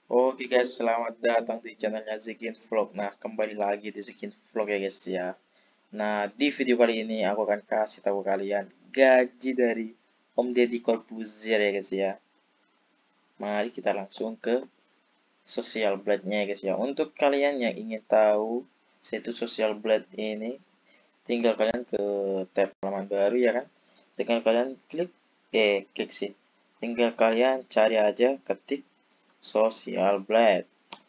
Oke guys, selamat datang di channelnya Zikin Vlog. Nah, kembali lagi di Zikin Vlog ya guys ya. Nah, di video kali ini aku akan kasih tahu kalian gaji dari Om Deddy Corbuzier ya guys ya. Mari kita langsung ke Social Blade-nya ya guys ya. Untuk kalian yang ingin tahu situs Social Blade ini, tinggal kalian ke tab halaman baru ya kan. Tinggal kalian klik sih. Tinggal kalian cari aja, ketik Social Blade.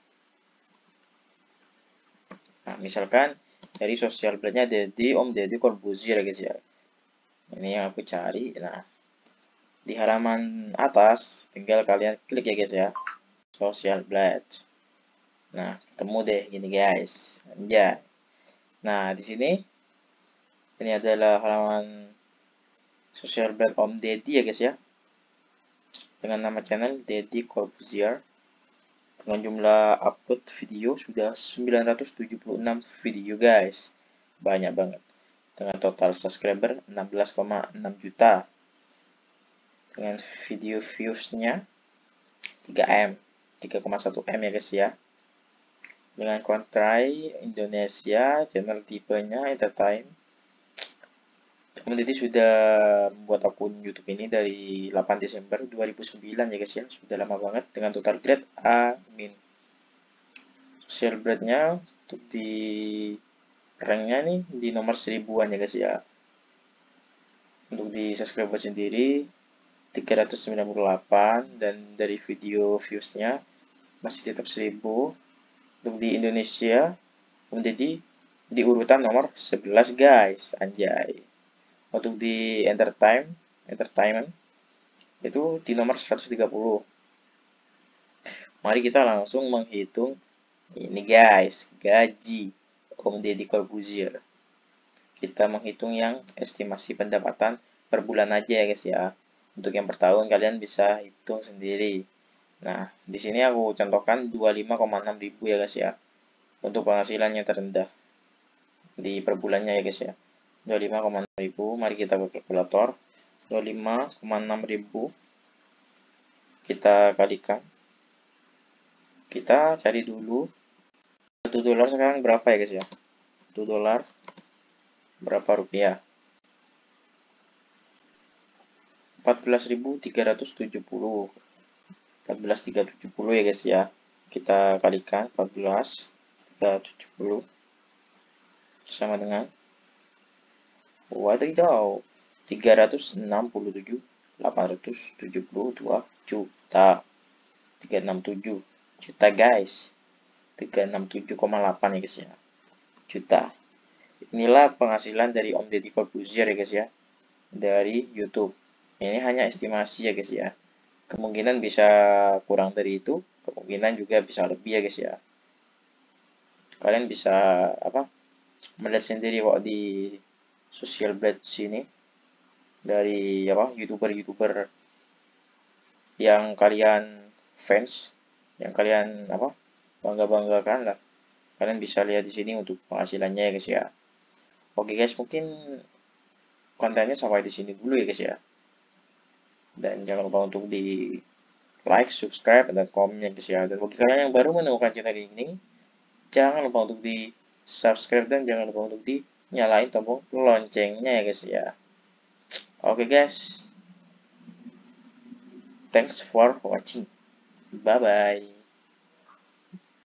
Nah, misalkan dari sosial blade-nya Om Deddy Corbuzier ya guys ya. Ini yang aku cari. Nah, di halaman atas tinggal kalian klik ya guys ya. Social blade. Nah, ketemu deh gini guys. Ya. Nah, di sini ini adalah halaman social blade Om Deddy ya guys ya. Dengan nama channel Deddy Corbuzier. Dengan jumlah upload video sudah 976 video guys. Banyak banget. Dengan total subscriber 16,6 juta. Dengan video viewsnya 3M, 3,1 M ya guys ya. Dengan country Indonesia, channel tipenya entertain. Kemudian sudah membuat akun YouTube ini dari 8 Desember 2009 ya guys ya. Sudah lama banget dengan total grade A-. Social grade-nya untuk di ranknya nih di nomor 1000-an ya guys ya. Untuk di subscriber sendiri 398 dan dari video viewsnya masih tetap 1000. Untuk di Indonesia menjadi di urutan nomor 11 guys, anjay. Untuk di entertainment itu di nomor 130. Mari kita langsung menghitung ini guys, gaji Om Deddy Corbuzier. Kita menghitung yang estimasi pendapatan per bulan aja ya guys ya. Untuk yang per tahun kalian bisa hitung sendiri. Nah, di sini aku contohkan 25,6 ribu ya guys ya. Untuk penghasilan yang terendah di per bulannya ya guys ya. 25,6 ribu, mari kita buat kalkulator. 25,6 ribu kita kalikan. Kita cari dulu 1 dolar sekarang berapa ya guys ya. 1 dolar berapa rupiah? 14.370. 14.370 ya guys ya. Kita kalikan 14.370 sama dengan wadidaw 367.872 juta. 367 juta guys. 367,8 ya guys ya. Juta. Inilah penghasilan dari Om Deddy Corbuzier ya guys ya. Dari YouTube. Ini hanya estimasi ya guys ya. Kemungkinan bisa kurang dari itu, kemungkinan juga bisa lebih ya guys ya. Kalian bisa melihat sendiri kok di Social Blade sini dari YouTuber-YouTuber yang kalian fans, yang kalian bangga-banggakan lah. Kalian bisa lihat di sini untuk penghasilannya ya guys ya. Oke guys, mungkin kontennya sampai di sini dulu ya guys ya. Dan jangan lupa untuk di like, subscribe, dan komen ya guys ya. Dan bagi kalian yang baru menemukan channel ini, jangan lupa untuk di subscribe dan jangan lupa untuk di nyalain tombol loncengnya ya guys ya. Oke guys, thanks for watching. Bye bye.